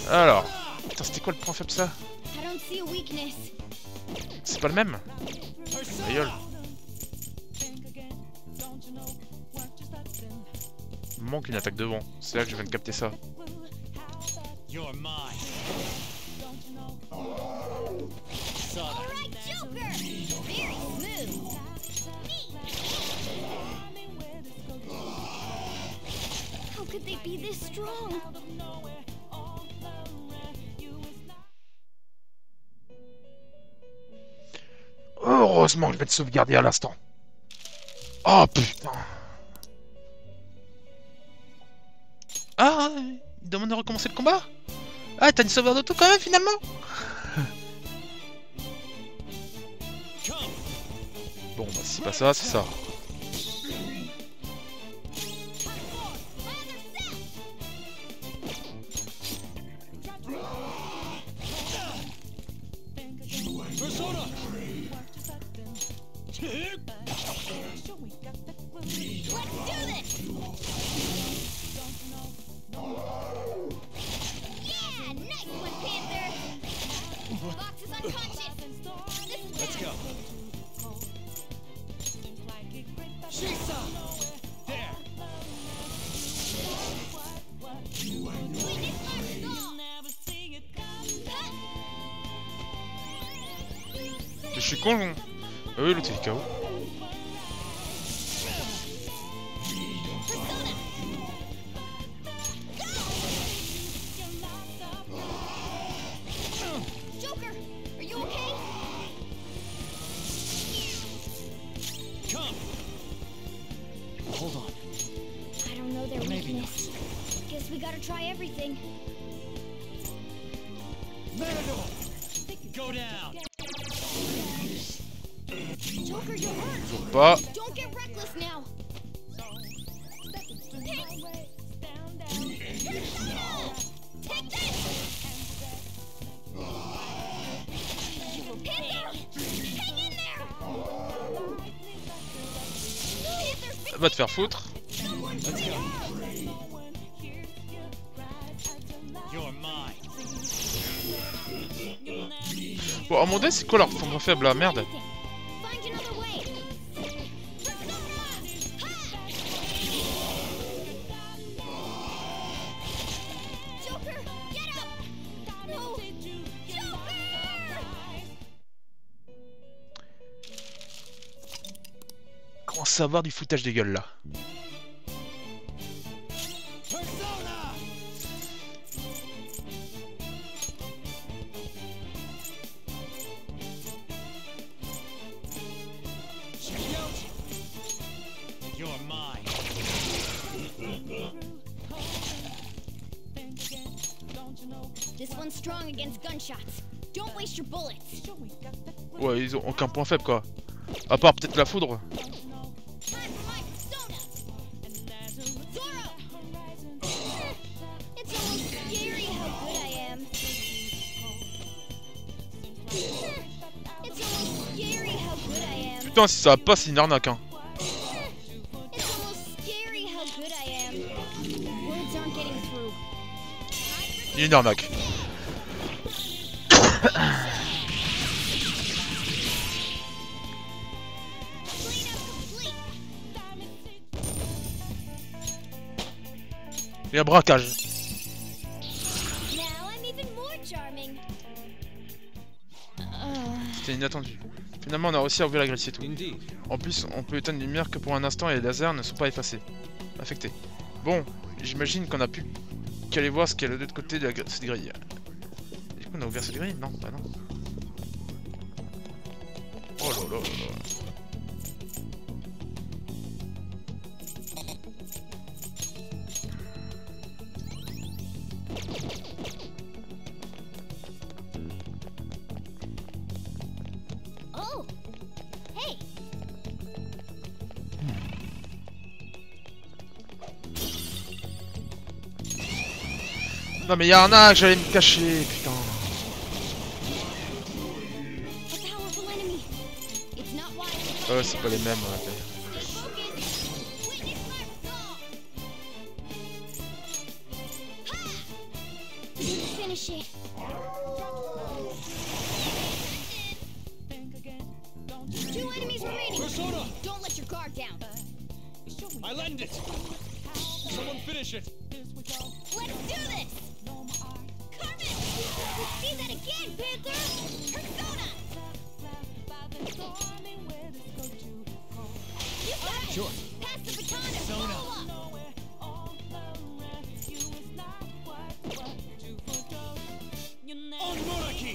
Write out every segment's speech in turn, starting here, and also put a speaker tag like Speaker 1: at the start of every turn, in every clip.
Speaker 1: Alors. Putain, c'était quoi le point faible ça? C'est pas le même? Ma gueule. Il me manque une attaque devant. C'est là que je viens de capter ça. Heureusement que je vais te sauvegarder à l'instant. Oh putain. Ah, il demande de recommencer le combat? Ah, t'as une sauvegarde d'auto quand même finalement? Bon, bah si c'est pas ça, c'est ça. Je suis con. Ah oui, l'autre il est KO. Toujours pas. Va te faire foutre. Bon, à mon dé, c'est quoi leur point faible là? Merde. Commence à avoir du foutage de gueule là. Ouais, ils ont aucun point faible quoi. À part peut-être la foudre. Putain, si ça passe, c'est une arnaque hein. Une arnaque. Et un braquage. C'était inattendu. Finalement on a réussi à ouvrir la grille, c'est tout. En plus on peut éteindre une lumière que pour un instant et les lasers ne sont pas effacés. Affectés. Bon, j'imagine qu'on a pu qu'aller voir ce qu'il y a de l'autre côté de cette grille. Du coup on a ouvert cette grille? Non, bah non. Oh là là là là. Non mais y'a un arc, j'allais me cacher, putain. Ouais, c'est pas les mêmes, ouais.
Speaker 2: finish it. Two enemies remaining.
Speaker 3: Persona!
Speaker 2: Don't let your guard down.
Speaker 3: I lend it! Someone finish it!
Speaker 2: Let's do this! Carmen! See that again, Panther! Persona! You got it!
Speaker 3: Sure.
Speaker 2: Pass the baton and
Speaker 3: Persona.
Speaker 2: follow up!
Speaker 3: On Muraki!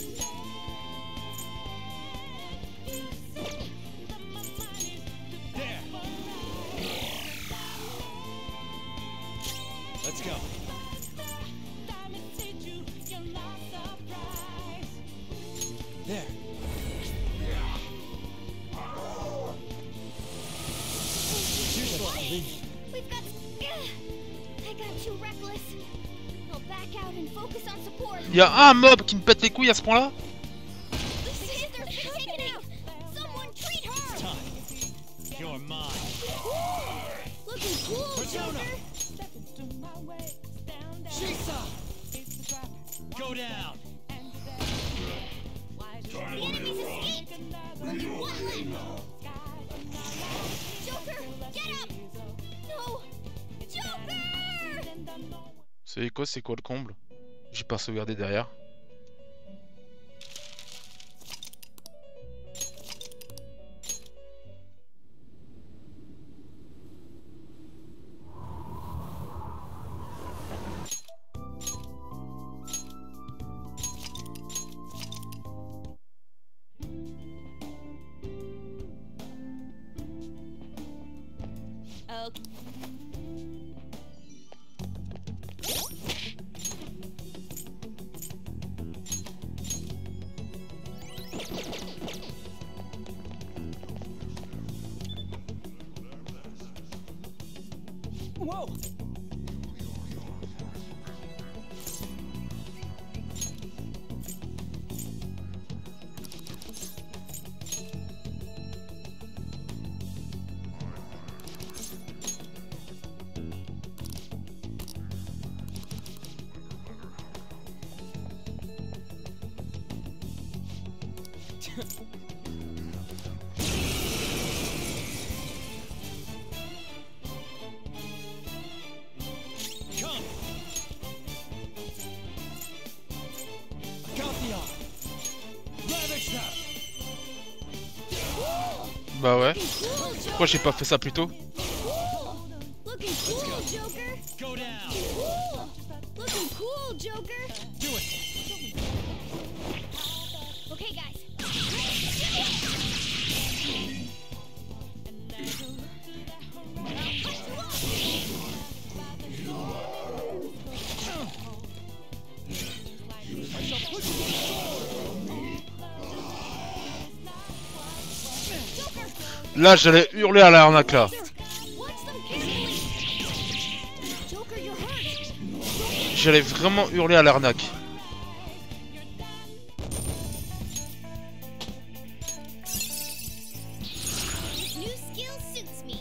Speaker 3: There! Let's go. There.
Speaker 2: We've got... I got too reckless. I'll back out and focus on support.
Speaker 1: Y'a un mob qui me pète les couilles à ce point-là.
Speaker 2: The sister's been taken out! Someone treat her!
Speaker 3: Time. You're mine.
Speaker 2: Looking cool,
Speaker 3: Persona.
Speaker 2: Joker!
Speaker 3: Shisa! Go down.
Speaker 2: The enemies escaped! Only one left! Joker, get up! No! Joker!
Speaker 1: C'est quoi le comble? J'ai pas sauvegardé derrière.
Speaker 2: Okay.
Speaker 3: Whoa! Come! Got the arm! Ravage them!
Speaker 1: Bah ouais.
Speaker 2: Looking cool, Joker!
Speaker 1: Pourquoi j'ai pas fait ça plus tôt?
Speaker 2: Cool! Looking cool, Joker!
Speaker 3: Go down!
Speaker 2: Cool! Looking cool, Joker!
Speaker 3: Do it!
Speaker 2: Okay, guys.
Speaker 1: Là, j'allais hurler à l'arnaque là.
Speaker 2: Watch them carefully. Joker, you're hurt.
Speaker 1: J'allais vraiment hurler à l'arnaque.
Speaker 2: This new skill suits me.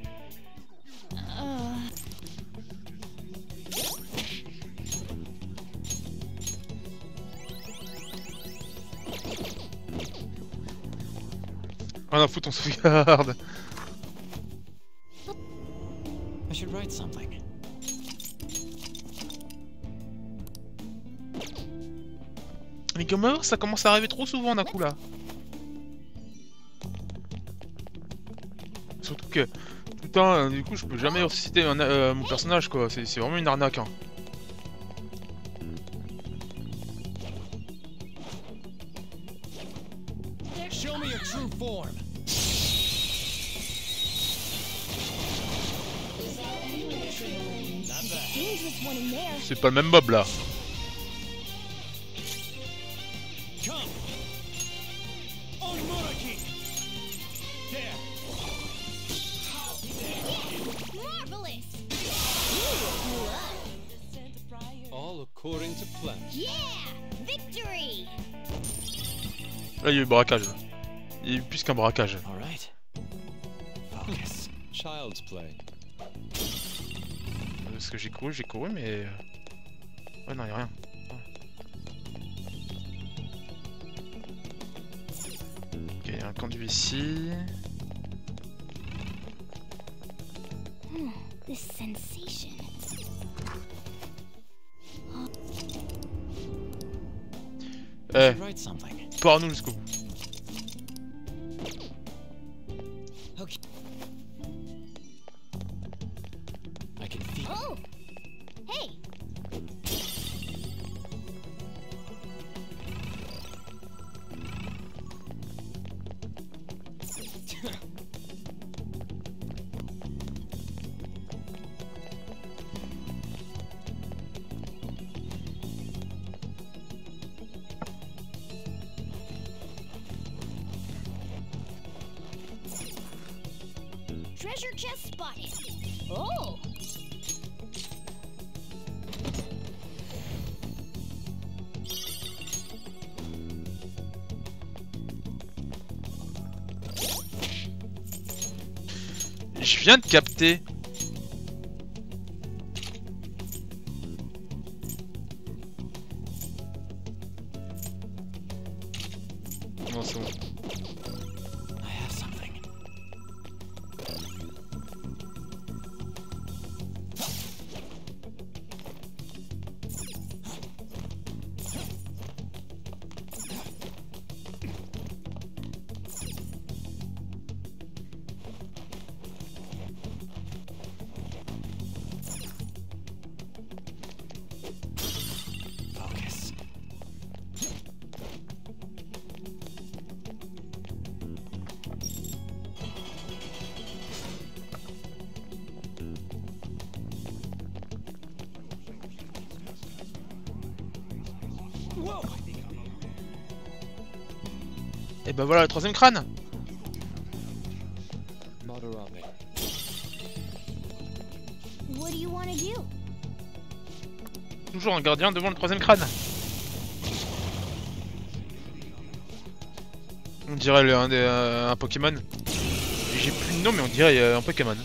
Speaker 1: Rien à foutre, on sauvegarde.
Speaker 3: I should write something.
Speaker 1: Les gamers, ça commence à arriver trop souvent d'un coup là. Surtout que tout le temps, du coup, je peux jamais ressusciter mon personnage quoi. C'est vraiment une arnaque. Hein.
Speaker 3: Show me your true form. Not bad.
Speaker 2: Dangerous one in there.
Speaker 1: C'est pas le même mob là.
Speaker 3: Come. On Muraki. There.
Speaker 2: Marvelous.
Speaker 3: All according to plan.
Speaker 2: Yeah, victory.
Speaker 1: Là, il y a eu braquage. Il y a eu plus qu'un braquage.
Speaker 3: All right. Focus. Child's play.
Speaker 1: Parce que j'ai couru, mais... Ouais, non, y a rien. un conduit ici.
Speaker 2: This sensation.
Speaker 1: Eh,
Speaker 3: Write something.
Speaker 1: pars-nous jusqu'au bout.
Speaker 3: Okay. I can feel.
Speaker 2: Oh! Hey! Treasure chest spotted. Oh!
Speaker 1: Je viens de capter. Non, c'est bon.
Speaker 3: I have something. Focus. Whoa!
Speaker 1: Et ben voilà le troisième crâne.
Speaker 3: Moderate.
Speaker 2: What do you want to do?
Speaker 1: Toujours un gardien devant le troisième crâne. On dirait un Pokémon. J'ai plus de nom mais on dirait un Pokémon.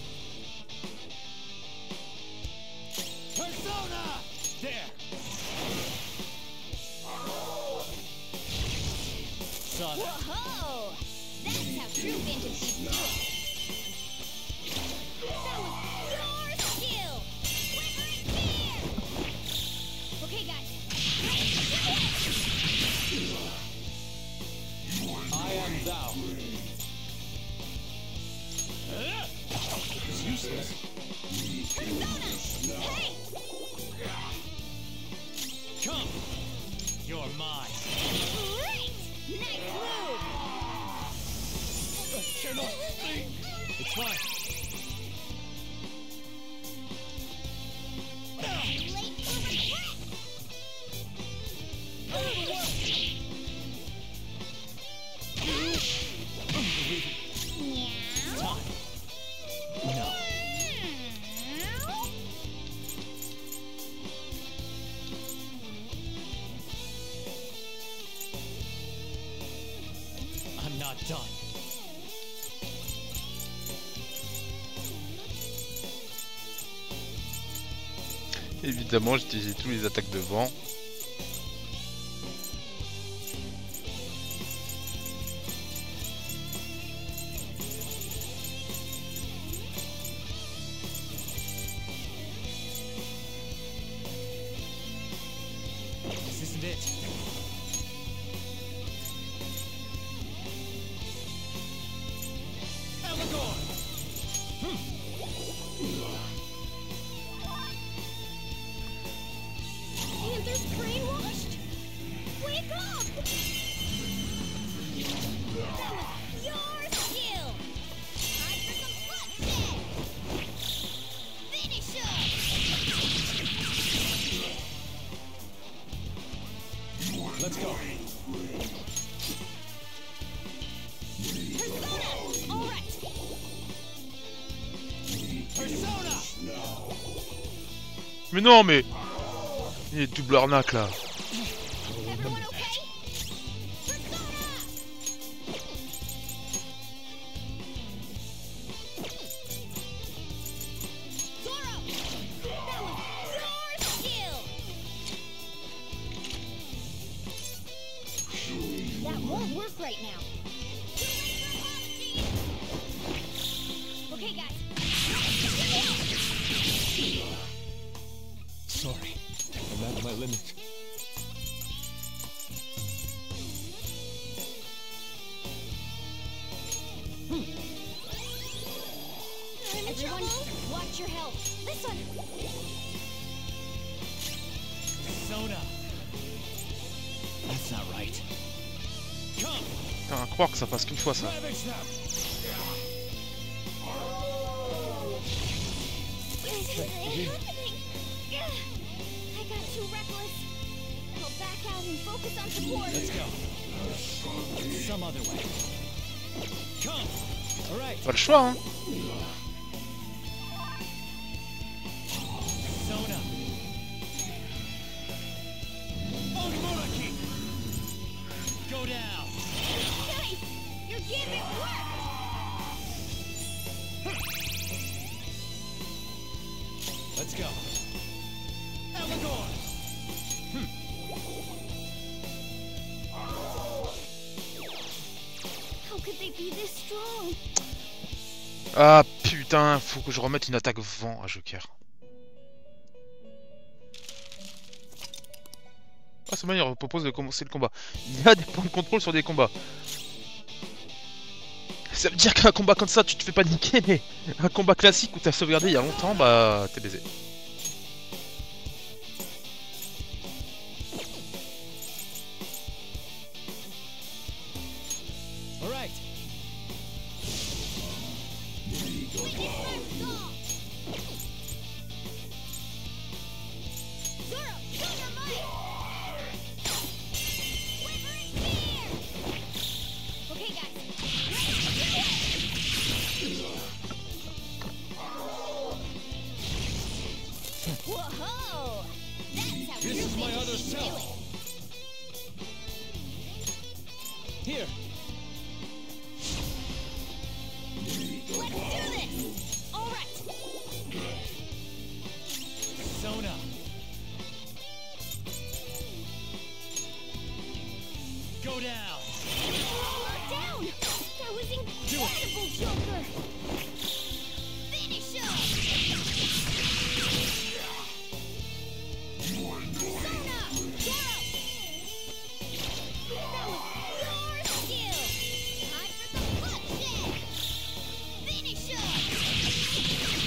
Speaker 3: Persona! There! Saw that.
Speaker 2: Whoa! That's how true vintage thieves do it. That was your skill! Quicker and fear! Okay, guys.
Speaker 3: I am thou. It's useless.
Speaker 2: Persona! Hey!
Speaker 3: Come! You're mine.
Speaker 2: Great! Nice move!
Speaker 3: I cannot think. It's fine.
Speaker 2: Late for regret! Meow.
Speaker 3: Time. No.
Speaker 2: Meow.
Speaker 3: I'm not done.
Speaker 1: Évidemment j'utilisais tous les attaques de vent.
Speaker 3: This isn't it. Elagor!
Speaker 2: Panther's brainwashed? Wake up! That was your skill! Time for some bloodshed! Finish up!
Speaker 3: Let's go.
Speaker 2: Persona! Alright!
Speaker 3: Persona!
Speaker 1: Mais non mais... Il est double arnaque là.
Speaker 2: Everyone okay? Persona! Zoro! That was your skill! That won't work right now.
Speaker 3: sorry. I'm at my limit.
Speaker 2: Everyone, watch your health. This one.
Speaker 3: Sona. That's not right. Come.
Speaker 1: Putain, à croire que ça passe qu'une fois ça.
Speaker 3: Ravage them.
Speaker 2: What's happening? I got too reckless. I'll back out and focus on support.
Speaker 3: Let's go. Some other way. Come. All right.
Speaker 1: Pas le choix, hein.
Speaker 3: Sona. Onmuraki. Go down.
Speaker 2: Nice! You're giving work!
Speaker 3: Let's go. Elagorn.
Speaker 2: How could they be this strong?
Speaker 1: Ah putain, faut que je remette une attaque vent à Joker. Ah c'est bien, il propose de commencer le combat. Il y a des points de contrôle sur des combats. Ça veut dire qu'un combat comme ça, tu te fais pas niquer, mais un combat classique où t'as sauvegardé il y a longtemps, bah t'es baisé.
Speaker 3: All right.
Speaker 2: Okay, guys. Whoa! That's how
Speaker 3: This
Speaker 2: you
Speaker 3: is my
Speaker 2: think
Speaker 3: other
Speaker 2: you should do
Speaker 3: self. Here.
Speaker 2: it. Let's do this! Alright!
Speaker 3: Sona. Go down.
Speaker 2: Lock down! That was incredible, Joker! Finish him! Persona! Go! That was your skill! Time for some bloodshed! Finish him!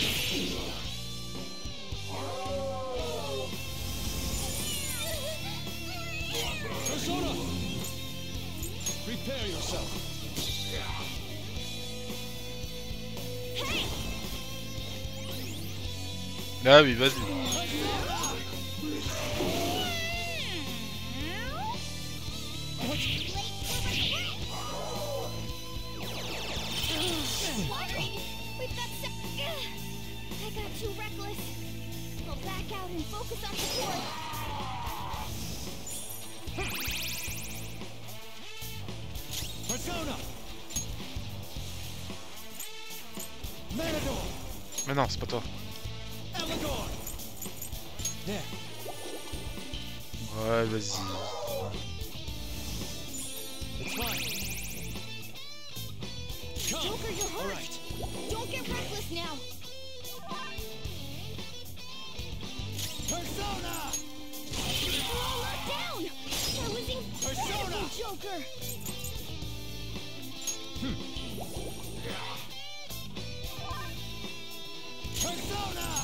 Speaker 3: Persona. Prepare yourself.
Speaker 2: Hey!
Speaker 1: Ah oui, vas-y.
Speaker 2: What? We've got some... I got too reckless. I'll back out and focus on support.
Speaker 3: Persona. Matador.
Speaker 1: Mais non, c'est pas toi.
Speaker 3: Elagorn. There.
Speaker 1: Ouais, vas-y.
Speaker 3: It's fine. Come.
Speaker 2: Joker, you're
Speaker 3: All
Speaker 2: hurt.
Speaker 3: right.
Speaker 2: Don't get reckless now.
Speaker 3: Persona.
Speaker 2: All locked down. That was incredible,
Speaker 3: Persona.
Speaker 2: Joker.
Speaker 3: Persona.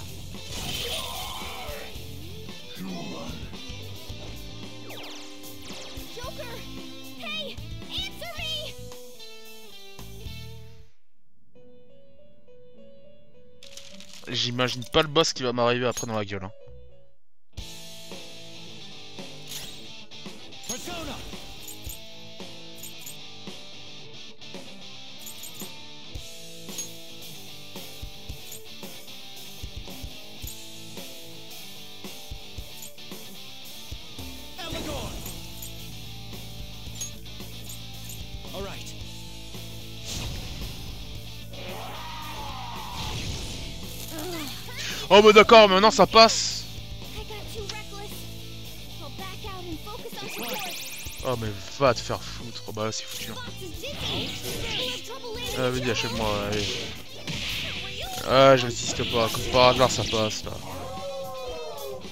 Speaker 2: Joker! Hey! Answer me!
Speaker 1: J'imagine pas le boss qui va m'arriver après dans la gueule. Hein.
Speaker 3: Persona. Elagorn. All right.
Speaker 1: Oh bah d'accord, maintenant ça passe.
Speaker 2: I got too reckless. I'll back out and focus on support.
Speaker 1: Oh mais va te faire foutre. Oh bah là c'est foutu. Hein.
Speaker 2: Fox is dizzy. We'll have trouble landing
Speaker 1: Ah
Speaker 2: the
Speaker 1: vas-y, achève-moi. Allez.
Speaker 2: Joker.
Speaker 1: Ah je résiste pas. Comme par hasard ça passe là.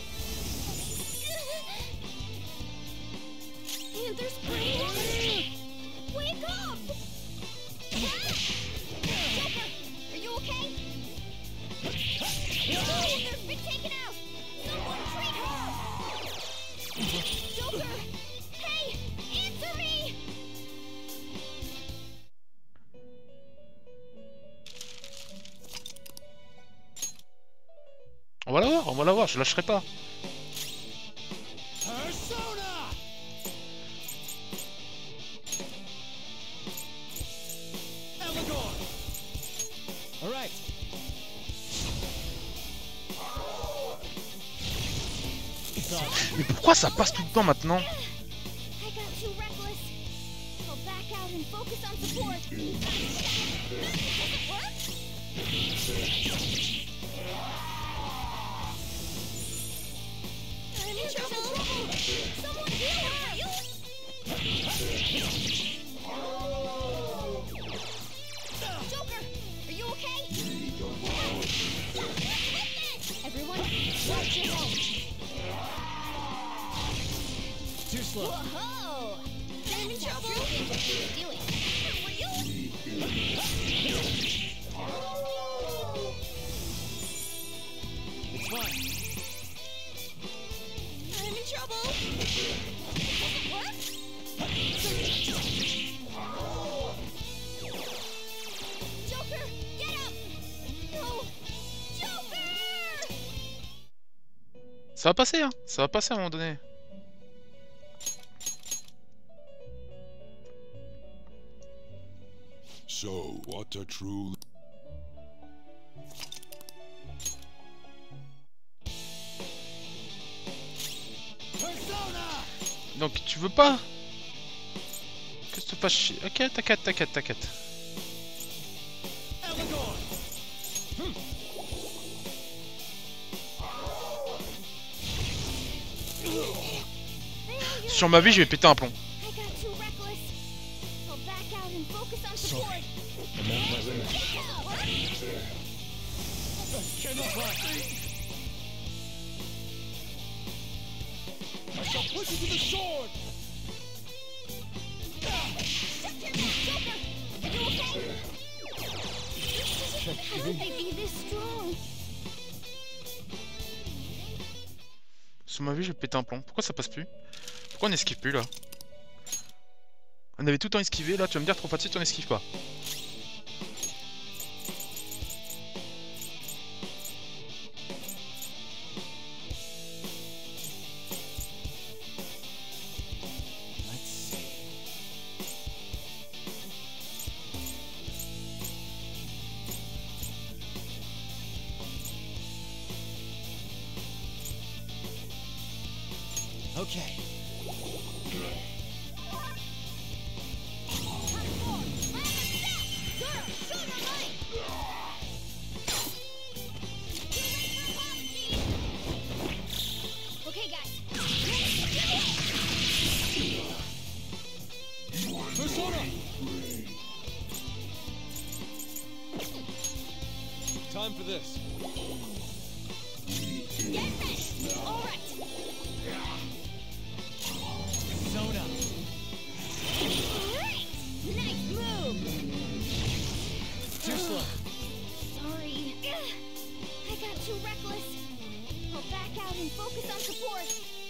Speaker 2: Panther's brain? Wake up! Joker, are you okay? Panther's been taken out! Someone treat her! Joker! Hey! Answer me!
Speaker 1: On va la voir, je lâcherai pas.
Speaker 3: Persona! Elagorn! Alright.
Speaker 1: Mais pourquoi ça passe tout le temps maintenant?
Speaker 2: I got too reckless. I'll back out and focus on support. Does it work? I'm in trouble. Someone heal her! Joker, are you okay? Everyone, watch your health.
Speaker 3: Too slow.
Speaker 2: Whoa! I'm in trouble. What you're doing?
Speaker 3: It's fine.
Speaker 2: I'm in trouble. Does it work? Joker, get up! No! Joker!
Speaker 1: Ça va passer, hein. Ça va passer à un moment donné.
Speaker 4: So, what a true...
Speaker 3: Persona!
Speaker 1: Donc tu veux pas que ça te fasse chier. Ok, t'inquiète.
Speaker 3: Elagorn!
Speaker 1: Sur ma vie, je vais péter un plomb.
Speaker 2: I got too reckless. I'll back out and focus on support.
Speaker 3: Cannot fly! I shall push you to the sword!
Speaker 2: Joker, are you okay? How would they be this strong?
Speaker 1: Sur ma vie, je vais péter un plomb. Pourquoi ça passe plus? Pourquoi on esquive plus là? On avait tout le temps esquivé, là tu vas me dire trop facile, on esquive pas.
Speaker 3: Let's see. Okay.
Speaker 2: Okay, guys.
Speaker 3: Persona! Time for this.
Speaker 2: Get ready. All right.
Speaker 3: Persona!
Speaker 2: Great. Nice move.
Speaker 3: Too slow.
Speaker 2: Sorry. I got too reckless. I'll back out and focus on support.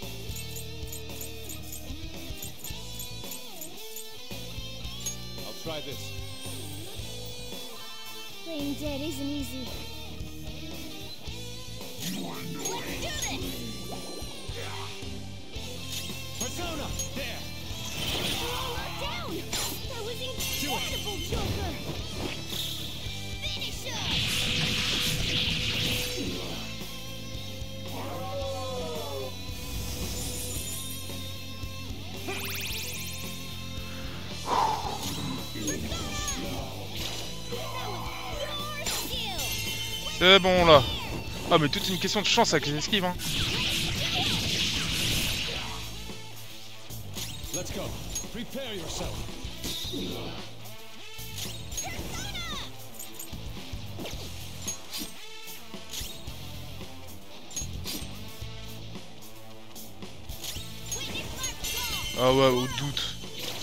Speaker 3: I'll try this.
Speaker 2: Playing dead isn't easy. Let's do this!
Speaker 3: Persona! There!
Speaker 2: We're all locked down! That was incredible, Joker! Finish us!
Speaker 1: C'est bon là. Ah mais toute une question de chance avec les esquives hein.
Speaker 3: Let's go. Prepare yourself.
Speaker 2: Witness my fall!
Speaker 1: Ah ouais, au doute.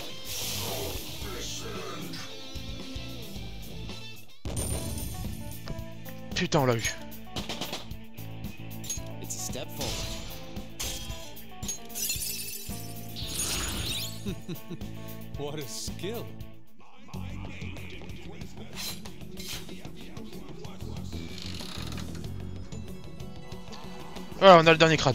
Speaker 1: Putain, on l'a eu.
Speaker 3: It's a step forward. What a skill.
Speaker 1: Voilà, on a le dernier crâne.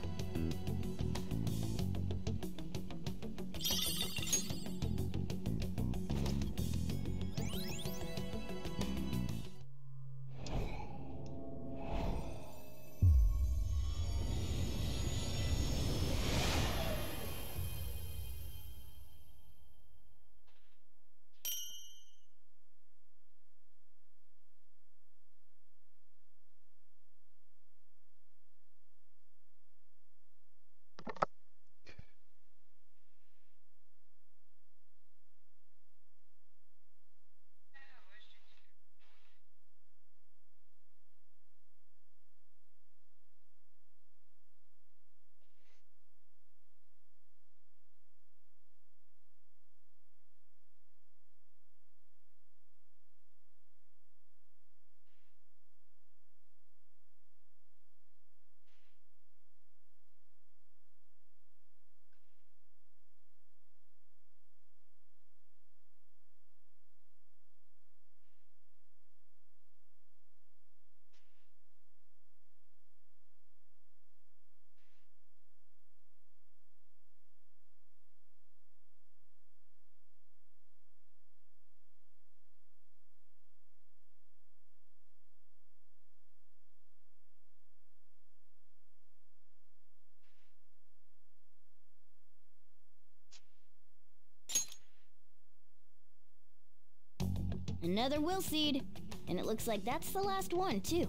Speaker 2: Another will seed. And it looks like that's the last one, too.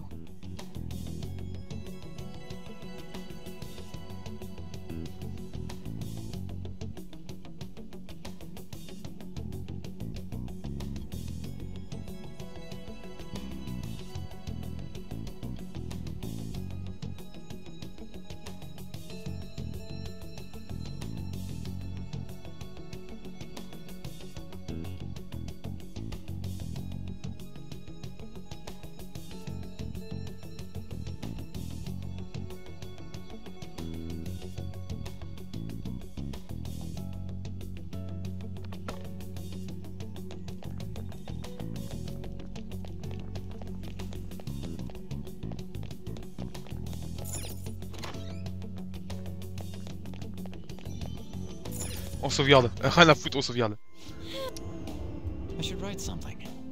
Speaker 1: On sauvegarde. Rien à foutre, on sauvegarde.
Speaker 3: I should write something.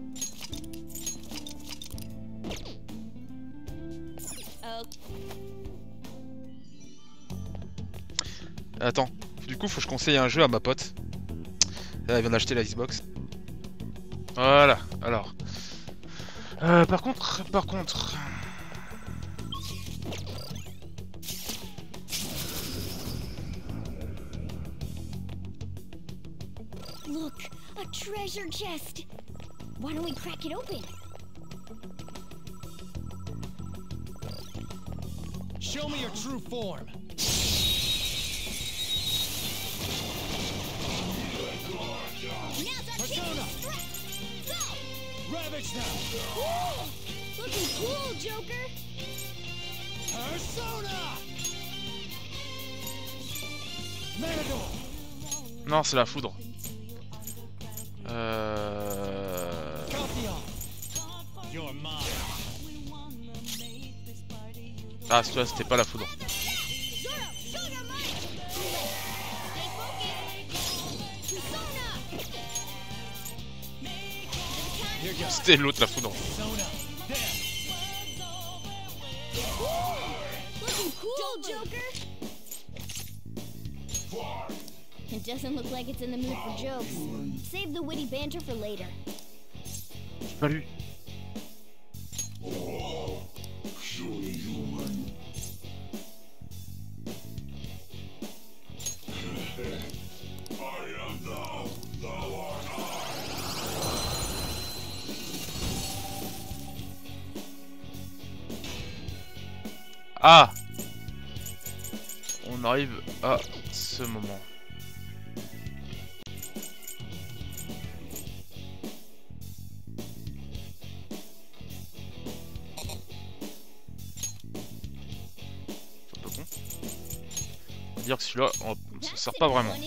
Speaker 2: Oh,
Speaker 1: Attends. Du coup, faut que je conseille un jeu à ma pote. Elle vient d'acheter la Xbox. Voilà. Alors. Par contre.
Speaker 2: look, a treasure chest. Why don't we crack it open?
Speaker 3: Show me your true form.
Speaker 2: Now's our
Speaker 3: Persona.
Speaker 2: chance to strike. Go!
Speaker 3: Ravage them.
Speaker 2: Woo! Looking cool, Joker.
Speaker 3: Persona. Matador.
Speaker 1: Non, c'est la foudre.
Speaker 3: Copia. You're mine.
Speaker 1: Ah, celui-là, c'était pas la foudre.
Speaker 2: Zoro, show your might. Stay focused. Persona.
Speaker 3: Here goes.
Speaker 1: C'était l'autre, la foudre.
Speaker 3: Persona. There.
Speaker 2: Looking cool, Joker. It doesn't look like it's in the mood for jokes. Save the witty banter for later.
Speaker 1: J'ai pas lu. Ah! On arrive à ce moment. con. On va dire que celui-là, on s'en sert pas vraiment.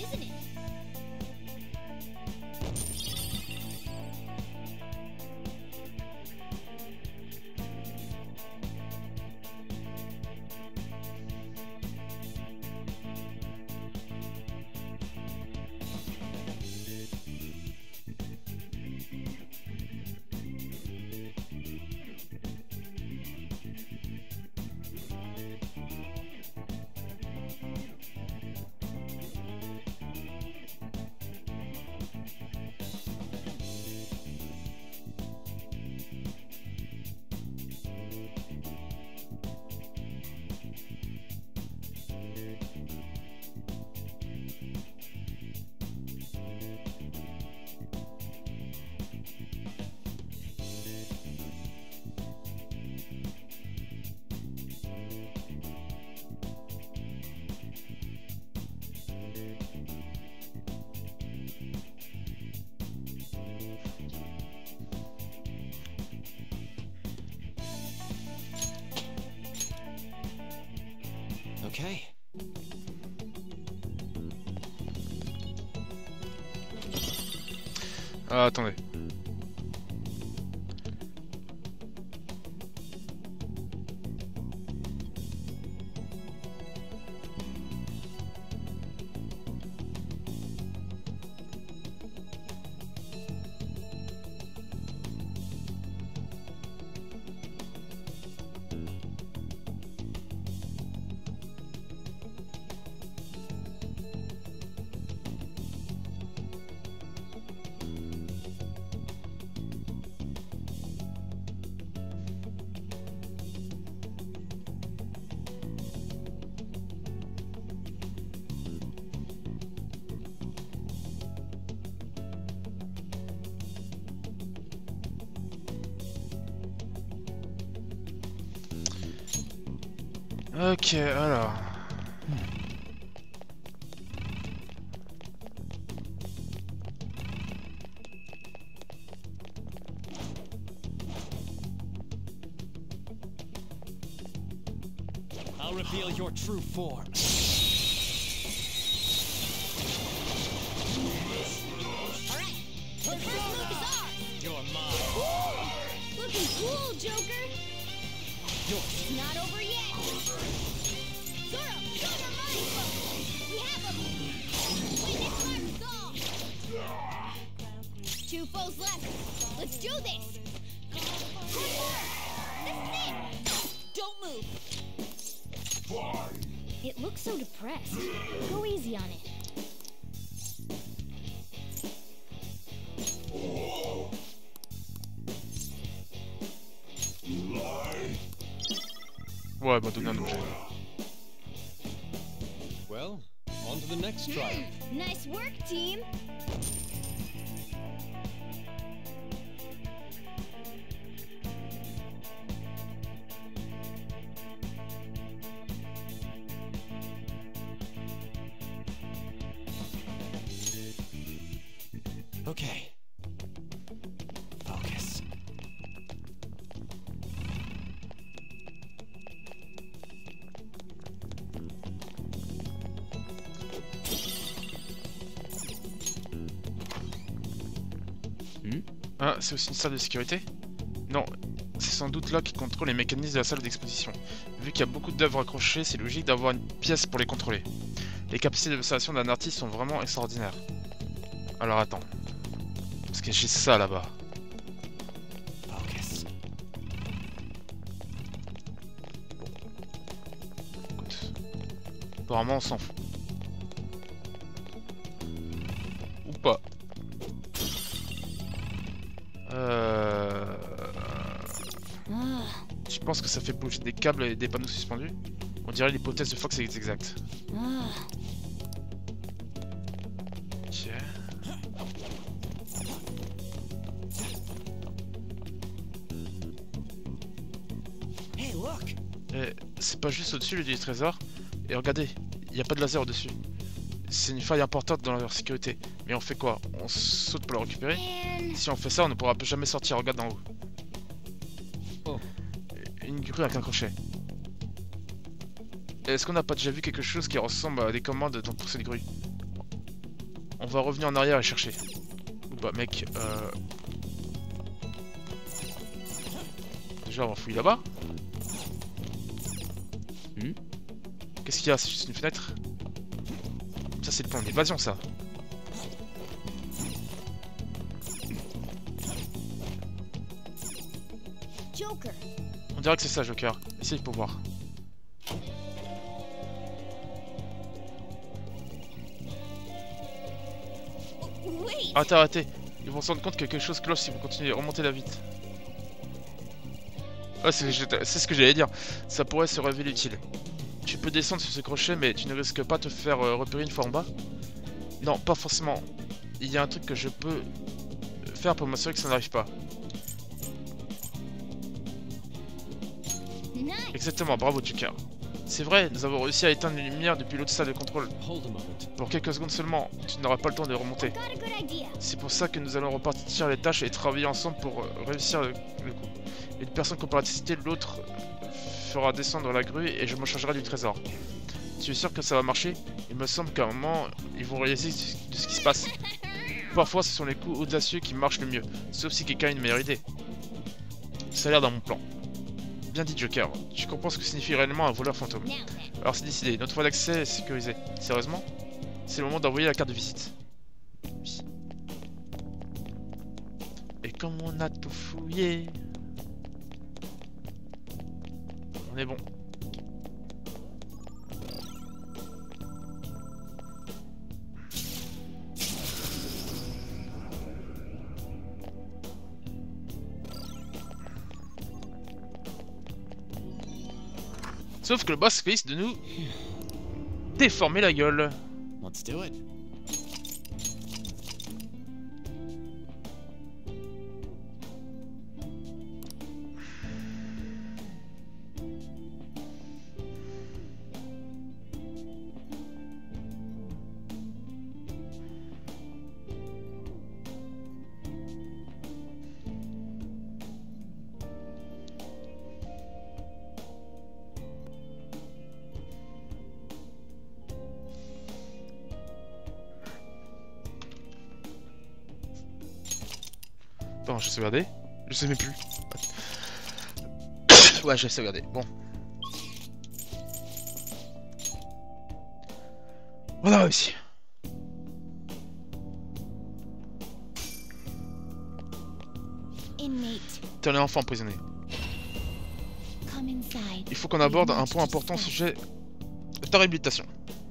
Speaker 3: Okay.
Speaker 1: Ah, attendez. Ok, alors.
Speaker 3: I'll reveal your true form.
Speaker 2: Alright, the first move is ours!
Speaker 3: You're mine.
Speaker 2: Woo! Looking cool, Joker!
Speaker 3: Yours.
Speaker 2: It's not over yet! Zoro, show your mind, folks! We have him! Witness our resolve! 2 foes left! Let's do this! One more! This is it! Don't move! It looks so depressed. Go easy on it.
Speaker 1: Ouais, bah donner un objet.
Speaker 3: Well, on to the next trial.
Speaker 2: Nice work, team!
Speaker 3: Okay. Focus.
Speaker 1: Ah, c'est aussi une salle de sécurité? Non, c'est sans doute là qu'ils contrôlent les mécanismes de la salle d'exposition. Vu qu'il y a beaucoup d'œuvres accrochées, c'est logique d'avoir une pièce pour les contrôler. Les capacités d'observation d'un artiste sont vraiment extraordinaires. Alors attends. Parce que j'ai ça là-bas.
Speaker 3: Focus.
Speaker 1: Écoute. Apparemment on s'en fout. Ou pas.
Speaker 2: Ah,
Speaker 1: Je pense que ça fait bouger des câbles et des panneaux suspendus. On dirait l'hypothèse de Fox est exacte.
Speaker 2: ah.
Speaker 1: Ok.
Speaker 3: Hey, look.
Speaker 1: Et c'est pas juste au-dessus le du trésor. Et regardez, il n'y a pas de laser au-dessus. C'est une faille importante dans leur sécurité. Mais on fait quoi? On saute pour le récupérer?
Speaker 2: Man.
Speaker 1: Si on fait ça, on ne pourra plus jamais sortir. Regarde d'en haut.
Speaker 3: Oh.
Speaker 1: Une grue avec un crochet. Est-ce qu'on n'a pas déjà vu quelque chose qui ressemble à des commandes pour cette grue? On va revenir en arrière et chercher. Bah mec, déjà on va fouiller là-bas. Qu'est-ce qu'il y a? C'est juste une fenêtre? Ça c'est le plan d'évasion ça.
Speaker 2: Joker.
Speaker 1: On dirait que c'est ça Joker. Essaye pour voir.
Speaker 2: Wait.
Speaker 1: Arrêtez. Ils vont se rendre compte que quelque chose cloche si vous continuez à remonter la vite. Ouais, c'est ce que j'allais dire. Ça pourrait se révéler utile. Tu peux descendre sur ce crochet, mais tu ne risques pas de te faire repérer une fois en bas? Non, pas forcément. Il y a un truc que je peux faire pour m'assurer que ça n'arrive pas.
Speaker 2: Nice.
Speaker 1: Exactement, bravo Joker. C'est vrai, nous avons réussi à éteindre les lumières depuis l'autre salle de contrôle.
Speaker 3: Hold a moment.
Speaker 1: Pour quelques secondes seulement, tu n'auras pas le temps de remonter.
Speaker 2: Got a good idea.
Speaker 1: C'est pour ça que nous allons repartir les tâches et travailler ensemble pour réussir le coup. Une personne comprendra nécessité, l'autre fera descendre la grue et je me chargerai du trésor. Tu es sûr que ça va marcher? Il me semble qu'à un moment, ils vont réaliser de ce qui se passe. Parfois, ce sont les coups audacieux qui marchent le mieux, sauf si quelqu'un a une meilleure idée. Ça a l'air dans mon plan. Bien dit Joker, tu comprends ce que signifie réellement un voleur fantôme.
Speaker 2: Now then.
Speaker 1: Alors c'est décidé, notre voie d'accès est sécurisée. Sérieusement? C'est le moment d'envoyer la carte de visite. Oui. Et comme on a tout fouillé... On est bon. Sauf que le boss risque de nous déformer la gueule.
Speaker 3: Let's do it.
Speaker 1: Attends, je sais regarder. Je sais même plus. Ouais, je sais regarder. Bon. On a réussi.
Speaker 2: Inmate.
Speaker 1: T'es un enfant emprisonné.
Speaker 2: Come inside.
Speaker 1: Il faut qu'on aborde un point important au sujet de ta réhabilitation.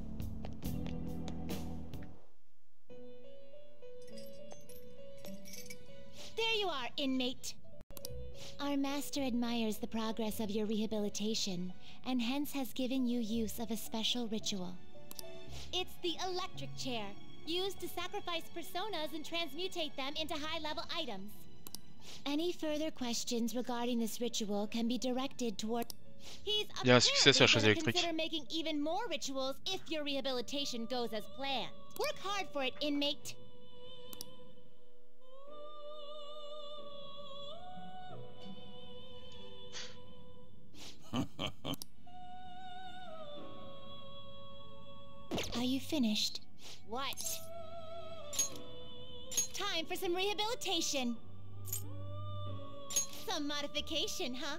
Speaker 2: There you are, inmate. Our master admires the progress of your rehabilitation, and hence has given you use of a special ritual. It's the electric chair, used to sacrifice personas and transmutate them into high-level items. Any further questions regarding this ritual can be directed toward... He's
Speaker 1: Il y a un succès sur la chaise
Speaker 2: apparently
Speaker 1: électrique.
Speaker 2: gonna consider making even more rituals if your rehabilitation goes as planned. Work hard for it, inmate. Are you finished? What? Time for some rehabilitation. Some modification, huh?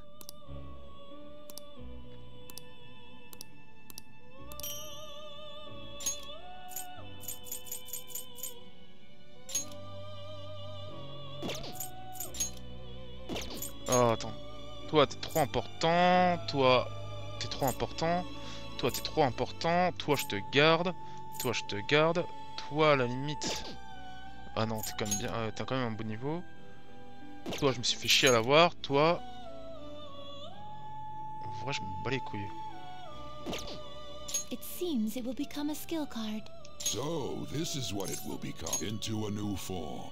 Speaker 1: Oh, attends. Toi, t'es trop important. Toi, t'es trop important. Toi, t'es trop important. Toi, je te garde. Toi, je te garde. Toi, à la limite... Ah non, t'es quand même bien... t'as quand même un bon niveau. Toi, je me suis fait chier à l'avoir. Toi... En vrai, je me bats les couilles.
Speaker 2: It seems it will become a skill card.
Speaker 4: So, this is what it will become into a new form.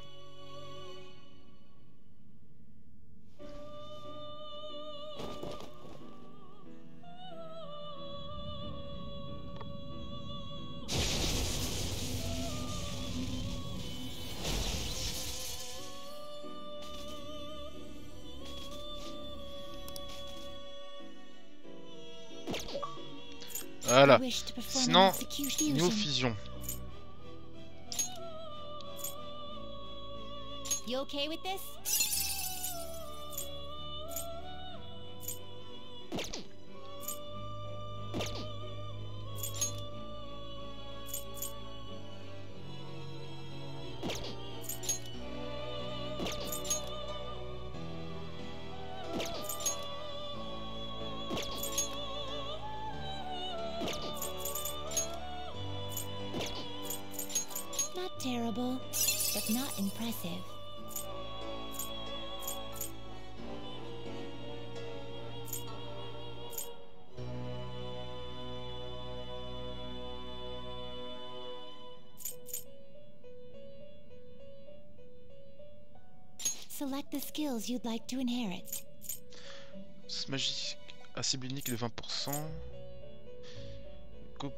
Speaker 1: Voilà.
Speaker 2: wish to perform
Speaker 1: Sinon,
Speaker 2: an execution.
Speaker 1: niveau fusion.
Speaker 2: You okay with this? Not terrible, but not impressive. Select the skills you'd like to inherit.
Speaker 1: Magique à cible unique de 20%. Coupe.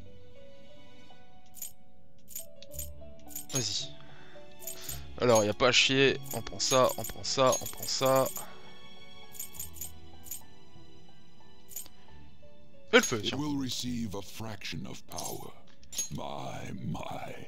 Speaker 1: Vas-y. Alors, y a pas à chier. On prend ça, on prend ça, on prend ça. Et le feu,
Speaker 4: It
Speaker 1: tiens.
Speaker 4: will receive a fraction of power. My.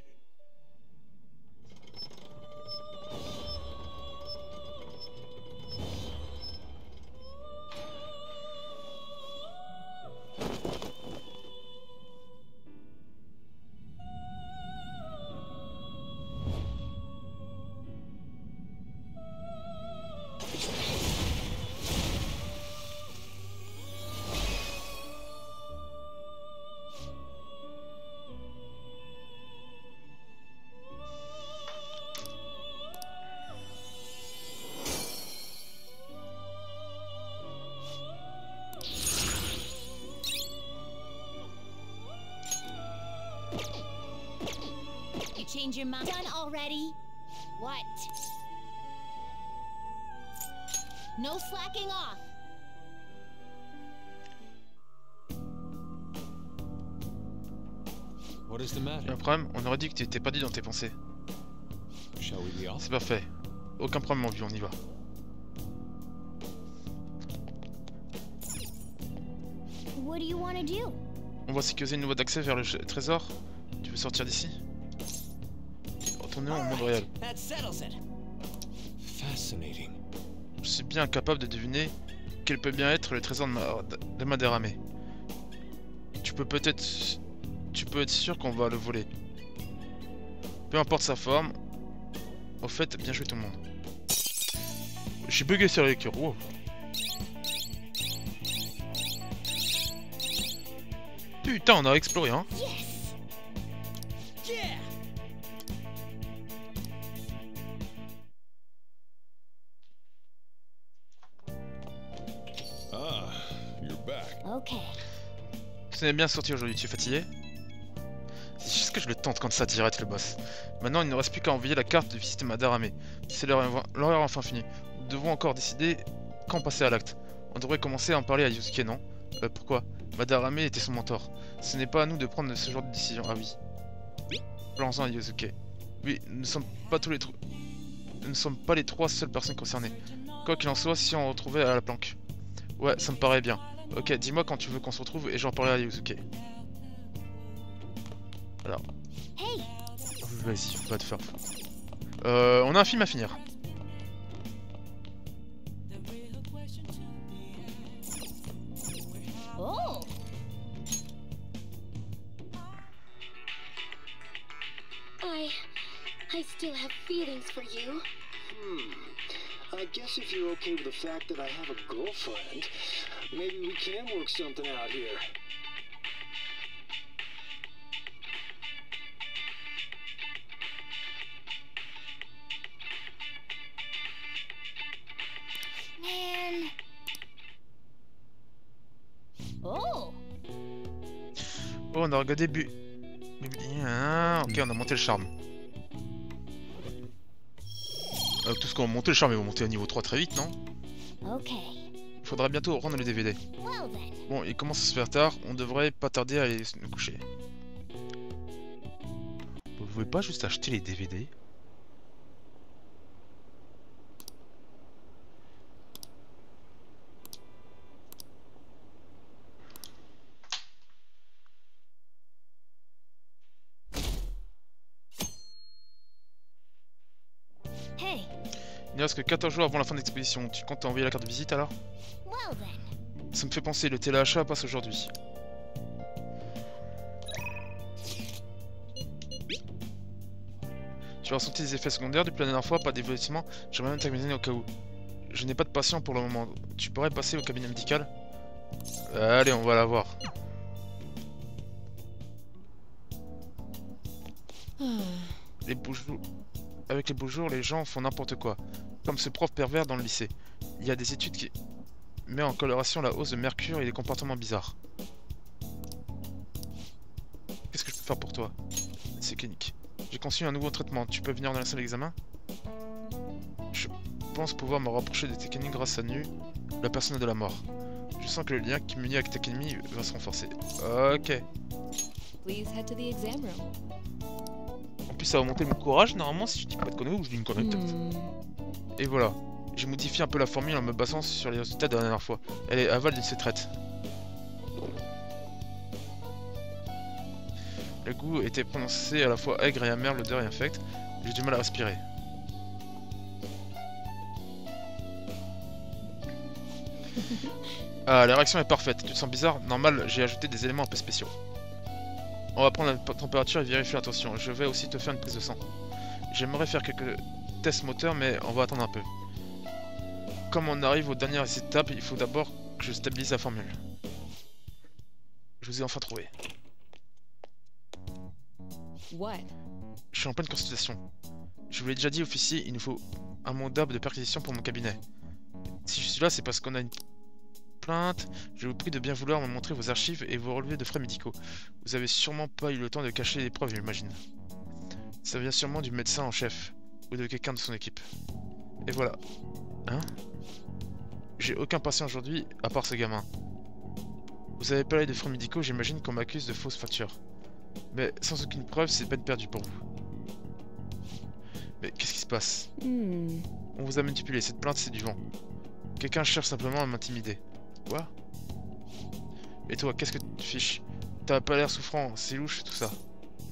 Speaker 2: You change your mind? Done already? What? No slacking off.
Speaker 3: What is the
Speaker 1: Y'a
Speaker 3: matter?
Speaker 1: un problème, on aurait dit que tu étais perdu dans tes pensées.
Speaker 3: Shall we be off?
Speaker 1: C'est pas fait. Aucun problème en vue, on y va.
Speaker 2: What do you want to do?
Speaker 1: On va sécuriser une voie d'accès vers le trésor. Tu veux sortir d'ici? Retournons au monde réel.
Speaker 3: That settles it. Fascinating.
Speaker 1: Je suis bien incapable de deviner quel peut bien être le trésor de Madarame. Tu peux être sûr qu'on va le voler. Peu importe sa forme. Au fait, bien joué tout le monde. J'ai bugué sur la lecture. Wow. Putain, on a exploré, hein.
Speaker 2: Yes!
Speaker 3: Yeah!
Speaker 4: Ah, you're back.
Speaker 2: Okay.
Speaker 1: Tu es bien sorti aujourd'hui, tu es fatigué? C'est juste que je le tente quand ça direct le boss. Maintenant il ne reste plus qu'à envoyer la carte de visite Madarame. C'est l'heure enfin finie. Nous devons encore décider quand passer à l'acte. On devrait commencer à en parler à Yusuke, non? Pourquoi? Madarame était son mentor. Ce n'est pas à nous de prendre ce genre de décision. Ah oui. Parlons-en à Yusuke. Oui, nous ne sommes pas les trois seules personnes concernées. Quoi qu'il en soit, si on retrouvait à la planque. Ouais, ça me paraît bien. Ok, dis-moi quand tu veux qu'on se retrouve et j'en parlerai à Yusuke. Alors.
Speaker 2: Hey!
Speaker 1: Vas-y, va te faire foutre. On a un film à finir.
Speaker 2: Oh!
Speaker 5: I still have feelings for you.
Speaker 6: I guess if you're okay with the fact that I have a girlfriend, maybe we can work something out here.
Speaker 2: Man. Oh!
Speaker 1: Oh, on a regardé ok, on a monté le charme. Tout ce qu'on a monté le charme, ils vont monter à niveau 3 très vite, non?
Speaker 2: Okay.
Speaker 1: Il faudra bientôt rendre le DVD.
Speaker 2: Well then.
Speaker 1: Bon, il commence à se faire tard, on devrait pas tarder à aller nous coucher. Vous pouvez pas juste acheter les DVD? ne reste que 14 jours avant la fin de l'exposition. Tu comptes t'envoyer la carte de visite alors?
Speaker 2: Well then.
Speaker 1: Ça me fait penser, le téléachat passe aujourd'hui. Tu as ressenti des effets secondaires depuis la dernière fois, pas d'évolution. J'aimerais même t'examiner au cas où. Je n'ai pas de patient pour le moment. Tu pourrais passer au cabinet médical? Allez, on va la voir. Les beaux jours... Avec les beaux jours, les gens font n'importe quoi. Comme ce prof pervers dans le lycée. Il y a des études qui mettent en coloration la hausse de mercure et des comportements bizarres. Qu'est-ce que je peux faire pour toi? C'est clinique. J'ai conçu un nouveau traitement. Tu peux venir dans la salle d'examen? Je pense pouvoir me rapprocher de Tekkenny grâce à Nu, la personne de la mort. Je sens que le lien qui m'unit avec Tekkenny va se renforcer. Ok.
Speaker 7: Please head to the exam room.
Speaker 1: En plus, ça va monter mon courage normalement si je dis pas de conneries ou je dis une connerie peut-être. Et voilà. J'ai modifié un peu la formule en me basant sur les résultats de la dernière fois. Elle est aval de ses traites. Le goût était prononcé à la fois aigre et amer, l'odeur est infecte. J'ai du mal à respirer. Ah, la réaction est parfaite. Tu te sens bizarre? Normal, j'ai ajouté des éléments un peu spéciaux. On va prendre la température et vérifier la tension. Je vais aussi te faire une prise de sang. J'aimerais faire quelques tests moteurs, mais on va attendre un peu. Comme on arrive aux dernières étapes, il faut d'abord que je stabilise la formule. Je vous ai enfin trouvé.
Speaker 7: What?
Speaker 1: Je suis en pleine consultation. Je vous l'ai déjà dit, officier, il nous faut un mandat de perquisition pour mon cabinet. Si je suis là, c'est parce qu'on a une plainte. Je vous prie de bien vouloir me montrer vos archives et vos relevés de frais médicaux. Vous avez sûrement pas eu le temps de cacher les preuves, j'imagine. Ça vient sûrement du médecin en chef, ou de quelqu'un de son équipe. Et voilà. Hein? J'ai aucun patient aujourd'hui, à part ce gamin. Vous avez parlé de frais médicaux, j'imagine qu'on m'accuse de fausses factures. Mais sans aucune preuve, c'est peine perdue pour vous. Mais qu'est-ce qui se passe? On vous a manipulé, cette plainte c'est du vent. Quelqu'un cherche simplement à m'intimider. Quoi? Et toi, qu'est-ce que tu fiches? T'as pas l'air souffrant, c'est louche tout ça.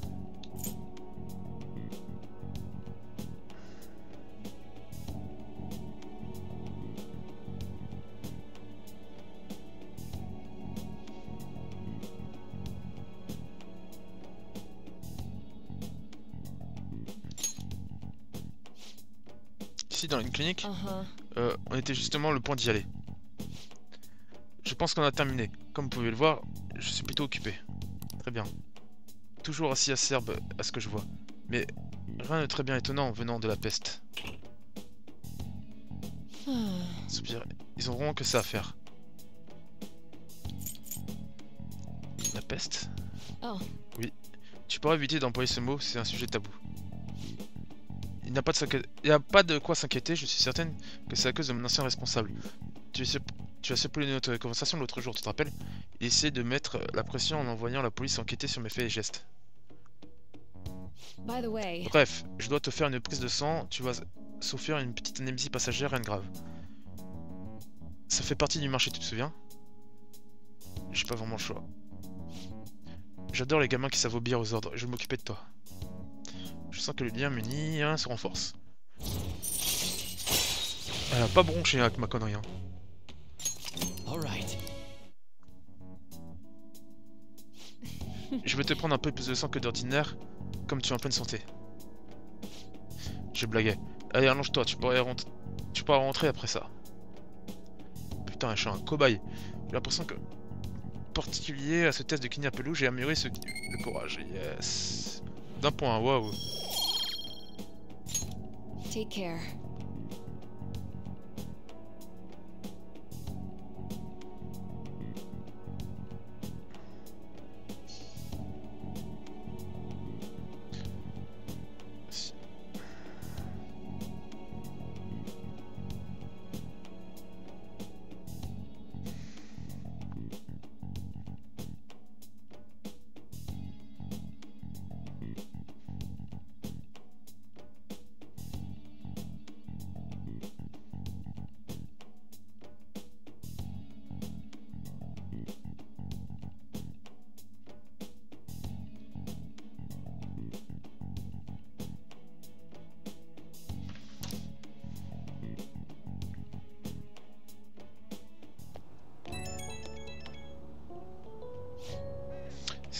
Speaker 1: Ici dans une clinique, on était justement le point d'y aller. Je pense qu'on a terminé. Comme vous pouvez le voir, je suis plutôt occupé. Très bien. Toujours assez acerbe à ce que je vois. Mais rien de très bien étonnant venant de la peste. Soupir. Ils ont vraiment que ça à faire. La peste?
Speaker 7: Oh.
Speaker 1: Oui. Tu pourrais éviter d'employer ce mot, c'est un sujet tabou. Il n'y a pas de quoi s'inquiéter, je suis certaine que c'est à cause de mon ancien responsable. Tu as surpris notre conversation l'autre jour, tu te rappelles? Il essayait de mettre la pression en envoyant la police enquêter sur mes faits et gestes.
Speaker 7: By the way.
Speaker 1: Bref, je dois te faire une prise de sang, tu vas souffrir une petite anémie passagère, rien de grave. Ça fait partie du marché, tu te souviens? J'ai pas vraiment le choix. J'adore les gamins qui savent obéir aux ordres, je vais m'occuper de toi. Je sens que le lien m'unit se renforce. Elle a pas bronché avec ma connerie. Hein.
Speaker 3: Alright.
Speaker 1: Je vais te prendre un peu plus de sang que d'ordinaire, comme tu es en pleine santé. Je blaguais. Allez, allonge-toi, tu pourras rentrer après ça. Putain, je suis un cobaye. J'ai l'impression que, particulier à ce test de Kinyapelou, j'ai amélioré le courage. Yes. D'un point, waouh.
Speaker 7: Take care.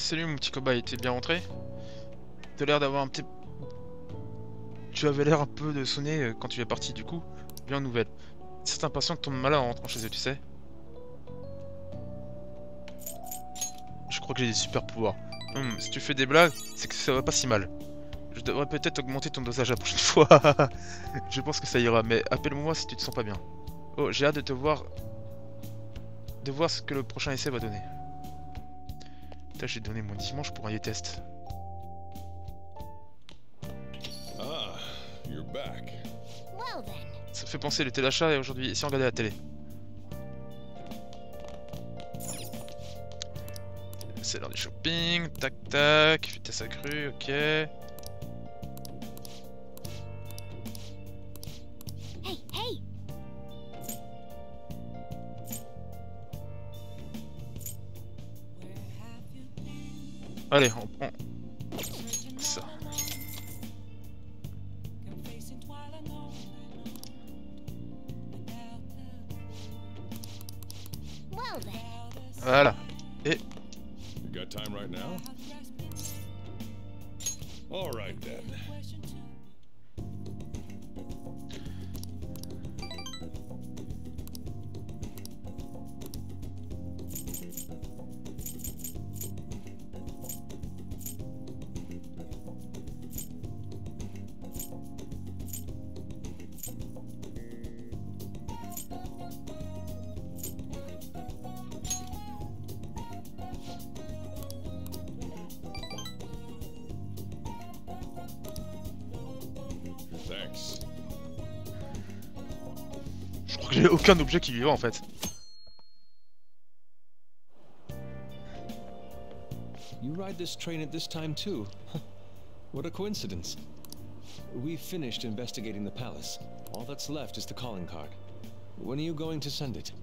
Speaker 1: Salut mon petit cobaye, t'es bien rentré? T'as l'air d'avoir un petit... Tu avais l'air un peu de sonner quand tu es parti, du coup. Bien nouvelle. Certains patients tombent malades en rentrant chez eux, tu sais. Je crois que j'ai des super pouvoirs. Si tu fais des blagues, c'est que ça va pas si mal. Je devrais peut-être augmenter ton dosage la prochaine fois. Je pense que ça ira, mais appelle-moi si tu te sens pas bien. Oh, j'ai hâte de te voir... De voir ce que le prochain essai va donner. Putain, j'ai donné mon dimanche pour un test.
Speaker 4: Ah, you're back.
Speaker 2: Well then.
Speaker 1: Ça me fait penser le téléchat et aujourd'hui, si on regardait la télé. C'est l'heure du shopping, tac tac, vitesse accrue, ok.
Speaker 2: Hey, hey.
Speaker 1: Allez, on prend ça.
Speaker 2: Well then.
Speaker 1: Voilà. Et
Speaker 4: You got time right now? All right then. Thanks.
Speaker 1: je crois que j'ai aucun objet qui lui va en fait.
Speaker 3: You ride this train at this time too? What a coincidence. We've finished investigating the palace. All that's left is the calling card. When are you going to send it?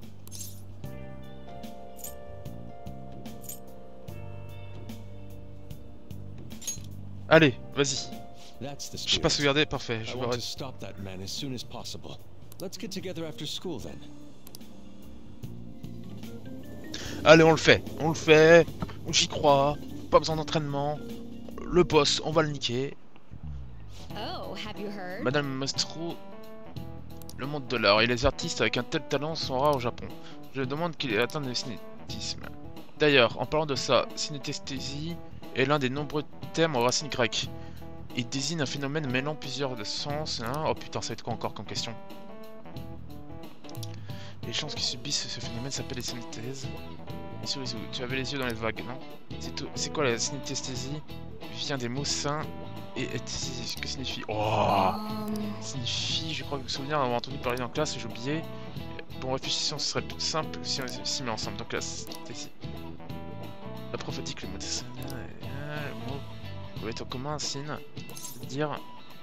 Speaker 1: Allez, vas-y.
Speaker 3: That's the
Speaker 1: J'ai pas
Speaker 3: spirit.
Speaker 1: sauvegardé, parfait.
Speaker 3: I
Speaker 1: Je vais
Speaker 3: want to
Speaker 1: arrêter.
Speaker 3: stop that man as soon as possible. Let's get together after school then.
Speaker 1: Allez, on le fait. On le fait. J'y crois. Pas besoin d'entraînement. Le boss, on va le niquer.
Speaker 7: Oh, have you heard?
Speaker 1: Madame Mastro, le monde de l'art et les artistes avec un tel talent sont rares au Japon. Je demande qu'il ait atteint le cinétisme. D'ailleurs, en parlant de ça, synesthésie est l'un des nombreux termes aux racines grecques. Il désigne un phénomène mêlant plusieurs sens. Hein. Oh putain, ça va être quoi encore comme question? Les gens qui subissent ce phénomène s'appellent les synesthésies. Tu avais les yeux dans les vagues, non? C'est quoi la synesthésie? Vient des mots sains et esthésie. Que signifie? Oh, signifie, je crois que me souvenir d'avoir entendu parler en classe et j'ai oublié. Bon, réfléchissons, ce serait plus simple si on s'y met ensemble. Donc là, c'est ici. La prof a dit que le mot pouvait être en commun un signe, c'est-à-dire